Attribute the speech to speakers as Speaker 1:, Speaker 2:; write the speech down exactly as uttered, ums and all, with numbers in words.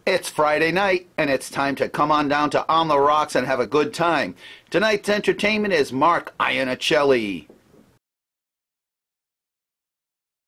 Speaker 1: It's Friday night, and it's time to come on down to On the Rocks and have a good time. Tonight's entertainment is Marc Iannucelli.